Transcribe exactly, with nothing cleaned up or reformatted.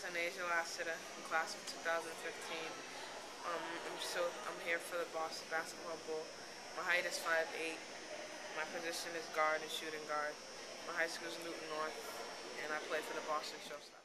is Anasia Lassiter from class of two thousand fifteen. Um, I'm so I'm here for the Boston Basketball Bowl. My height is five eight. My position is guard and shooting guard. My high school is Newton North, and I play for the Boston Showstopper.